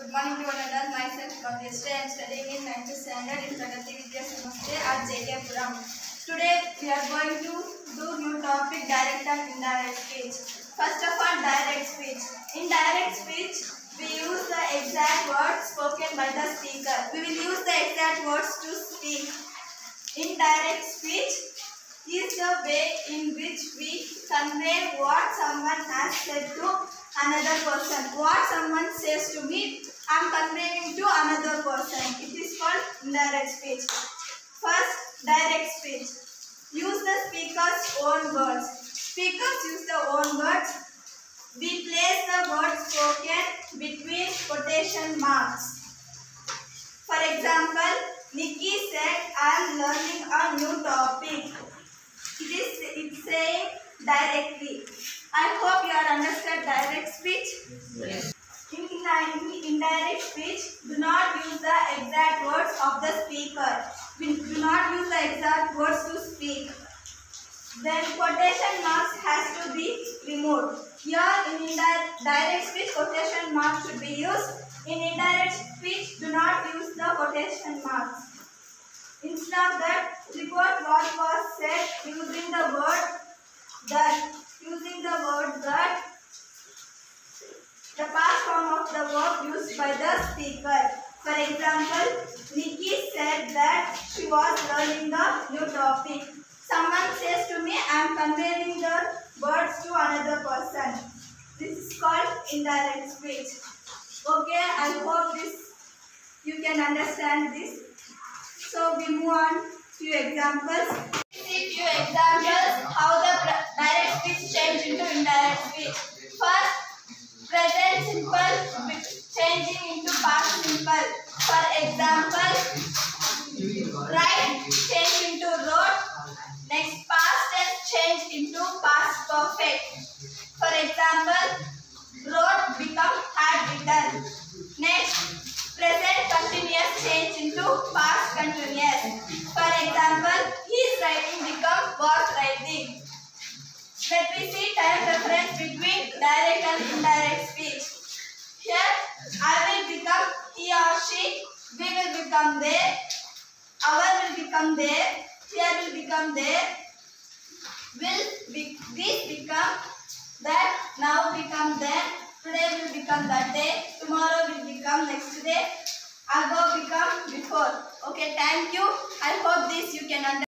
Good morning to one another. Myself Kamlesh. I am studying in 9th standard in Pragati Vidya Samasthe at JK Puram. Today we are going to do new topic, direct and indirect speech. First of all, direct speech. In direct speech, we use the exact words spoken by the speaker. We will use the exact words to speak. Indirect speech is the way in which we convey what someone has said to another person. What someone says to me, I am conveying to another person. It is called indirect speech. First, direct speech. Use the speaker's own words. Speakers use their own words. We place the words spoken between quotation marks. For example, Nikki said, I am learning a new topic. It's saying directly. I hope you are understood direct speech. Yes. In indirect speech, do not use the exact words of the speaker. We do not use the exact words to speak. Then quotation marks has to be removed. Here in direct speech, quotation marks should be used. In indirect speech, do not use the quotation marks. Instead of that, report what was said using the word that. Using the word that, the past form of the verb used by the speaker. For example, Nikki said that she was learning a new topic. Someone says to me, I am conveying the words to another person. This is called indirect speech. Okay, I hope you can understand this. So we move on to examples. See few examples how the direct speech change into indirect speech. First, present simple changing into past simple. For example, write change into wrote. Next, past tense change into past perfect. For example, wrote become had written. Next, present continuous change into past continuous. For example, he is writing become was writing. Let me see time reference between direct and indirect speech. Here, I will become he or she, we will become they, our will become there, here will become there, this become that, now become then, today will become that day, tomorrow will become next day, ago become before. Okay, thank you. I hope this you can understand.